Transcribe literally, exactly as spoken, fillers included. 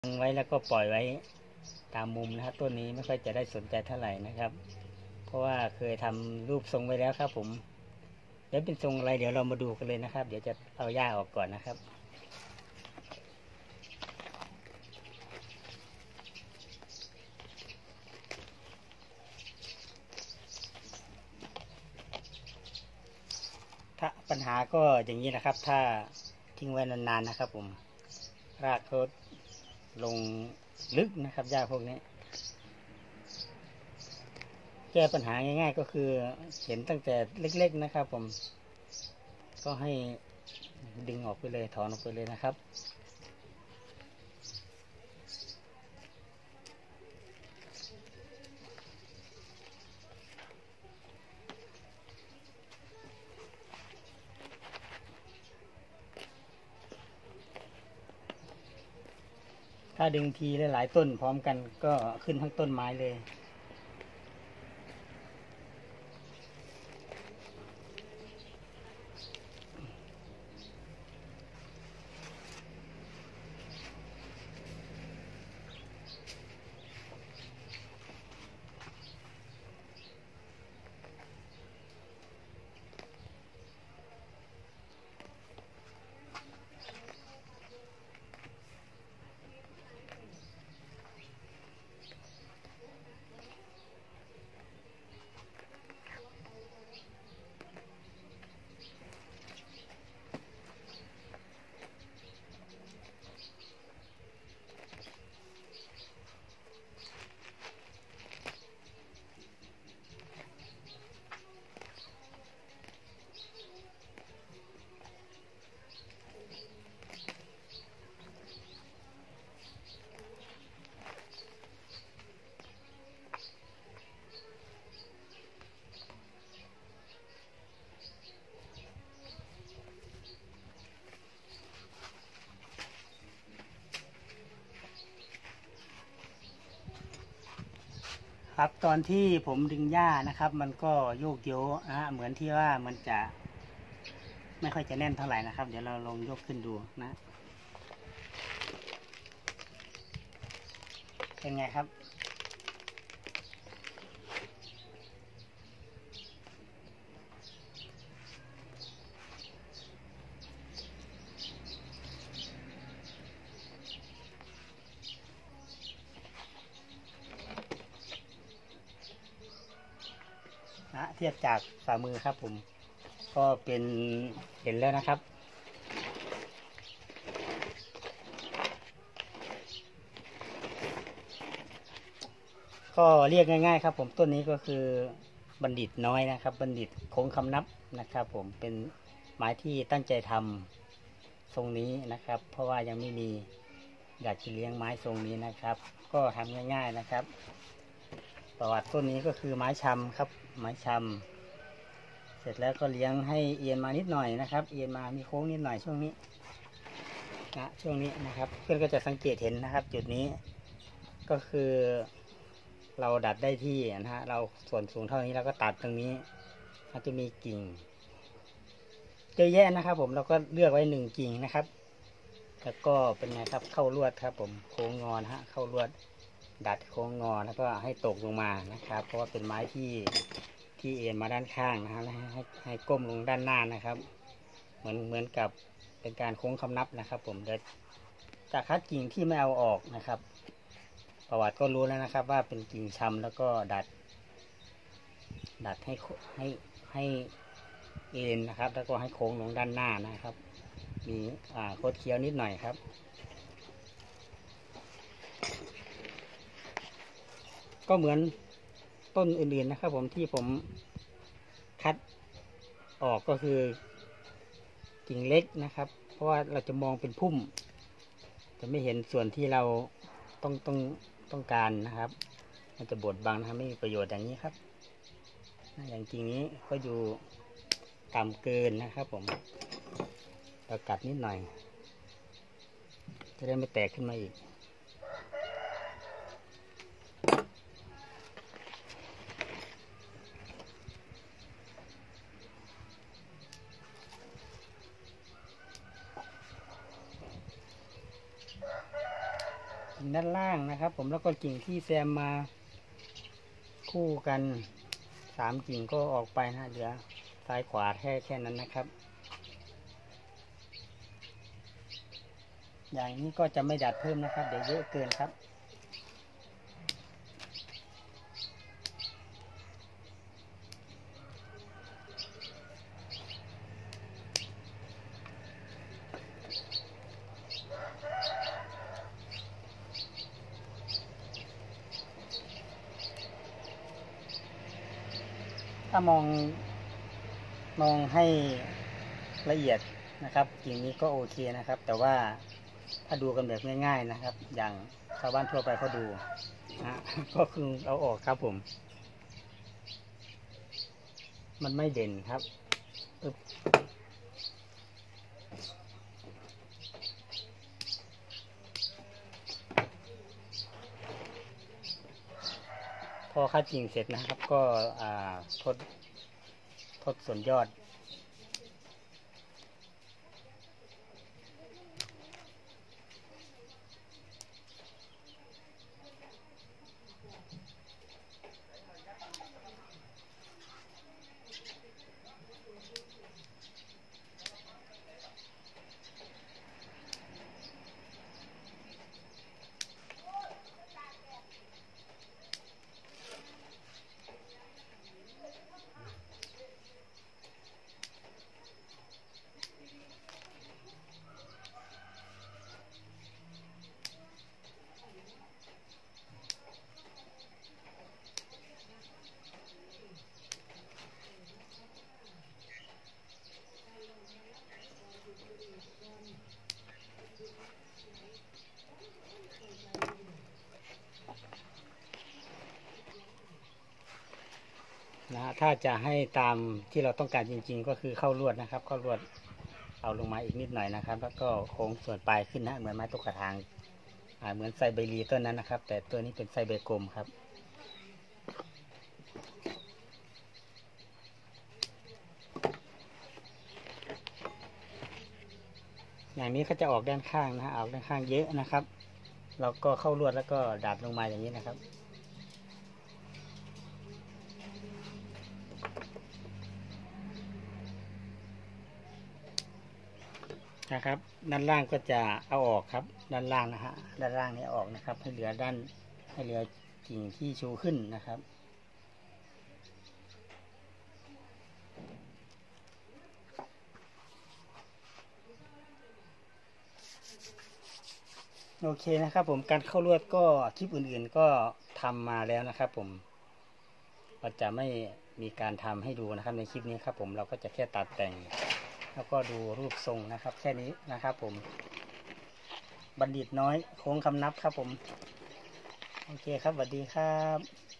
ไว้แล้วก็ปล่อยไว้ตามมุมนะครับต้นนี้ไม่ค่อยจะได้สนใจเท่าไหร่นะครับเพราะว่าเคยทำรูปทรงไว้แล้วครับผมเดี๋ยวเป็นทรงอะไรเดี๋ยวเรามาดูกันเลยนะครับเดี๋ยวจะเอาหญ้าออกก่อนนะครับถ้าปัญหาก็อย่างนี้นะครับถ้าทิ้งไว้นานๆนะครับผมรากเขาลงลึกนะครับหญ้าพวกนี้แก้ปัญหาง่ายๆก็คือเห็นตั้งแต่เล็กๆนะครับผมก็ให้ดึงออกไปเลยถอนออกไปเลยนะครับถ้าดึงทีหลายๆต้นพร้อมกันก็ขึ้นทั้งต้นไม้เลยครับตอนที่ผมดึงหญ้านะครับมันก็โยกโยนะฮะเหมือนที่ว่ามันจะไม่ค่อยจะแน่นเท่าไหร่นะครับเดี๋ยวเราลองยกขึ้นดูนะเป็นไงครับนะเทียบจากฝ่ามือครับผมก็เป็นเห็นแล้วนะครับก็เรียกง่ายๆครับผมต้นนี้ก็คือบัณฑิตน้อยนะครับบัณฑิตโค้งคำนับนะครับผมเป็นไม้ที่ตั้งใจทำทรงนี้นะครับเพราะว่ายังไม่มีอยากจะเลี้ยงไม้ทรงนี้นะครับก็ทำง่ายๆนะครับประวัติต้นนี้ก็คือไม้ชำครับไม้ชำเสร็จแล้วก็เลี้ยงให้เอียนมานิดหน่อยนะครับเอียนมามีโค้งนิดหน่อยช่วงนี้นะช่วงนี้นะครับเพื่อนก็จะสังเกตเห็นนะครับจุดนี้ก็คือเราดัดได้ที่นะฮะเราส่วนสูงเท่านี้เราก็ตัดตรงนี้มันจะมีกิ่งเยอะแยะนะครับผมเราก็เลือกไว้หนึ่งกิ่งนะครับแล้วก็เป็นไงครับเข้าลวดครับผมโค้งงอนะฮะเข้าลวดดัดโค้งงอแล้วก็ให้ตกลงมานะครับเพราะว่าเป็นไม้ที่ที่เอ็นมาด้านข้างนะฮะให้ให้ก้มลงด้านหน้านะครับเหมือนเหมือนกับเป็นการโค้งคำนับนะครับผมเดี๋ยวจะคัดกิ่งที่ไม่เอาออกนะครับประวัติก็รู้แล้วนะครับว่าเป็นกิ่งชำแล้วก็ดัดดัดให้ให้ให้เอ็นนะครับแล้วก็ให้โค้งลงด้านหน้านะครับมีอ่าโคดเคี้ยวนิดหน่อยครับก็เหมือนต้นอื่นๆนะครับผมที่ผมคัดออกก็คือกิ่งเล็กนะครับเพราะว่าเราจะมองเป็นพุ่มจะไม่เห็นส่วนที่เราต้องต้องต้องการนะครับมันจะบดบังนะครับไม่มีประโยชน์อย่างนี้ครับอย่างกิ่งนี้ก็อยู่ต่ำเกินนะครับผมเรากัดนิดหน่อยจะได้ไม่แตกขึ้นมาอีก นกิ่งด้านล่างนะครับ ผมแล้วก็กิ่งที่แซมมาคู่กันสามกิ่งก็ออกไปนะเหลือซ้ายขวาแค่แค่นั้นนะครับอย่างนี้ก็จะไม่ดัดเพิ่มนะครับเดี๋ยวเยอะเกินครับถ้ามองมองให้ละเอียดนะครับกิ่งนี้ก็โอเคนะครับแต่ว่าถ้าดูกันแบบง่ายๆนะครับอย่างชาวบ้านทั่วไปเขาดูนะก็คือเอาออกครับผมมันไม่เด่นครับพอคัดกิ่งเสร็จนะครับก็ทดทดส่วนยอดนะถ้าจะให้ตามที่เราต้องการจริงๆก็คือเข้าลวดนะครับเข้าลวดเอาลงมาอีกนิดหน่อยนะครับแล้วก็โค้งส่วนปลายขึ้นนะเหมือนไม้ตกกระถางเหมือนไซใบรีต้นนั้นนะครับแต่ตัวนี้เป็นไซใบกลมครับอย่างนี้ก็จะออกด้านข้างนะออกด้านข้างเยอะนะครับเราก็เข้าลวดแล้วก็ดัดลงมาอย่างนี้นะครับนะครับด้านล่างก็จะเอาออกครับด้านล่างนะฮะด้านล่างนี้ออกนะครับให้เหลือด้านให้เหลือกิ่งที่ชูขึ้นนะครับโอเคนะครับผมการเข้าลวดก็คลิปอื่นๆก็ทำมาแล้วนะครับผมเราจะไม่มีการทำให้ดูนะครับในคลิปนี้ครับผมเราก็จะแค่ตัดแต่งแล้วก็ดูรูปทรงนะครับแค่นี้นะครับผมบัณฑิตน้อยโค้งคำนับครับผมโอเคครับสวัสดีครับ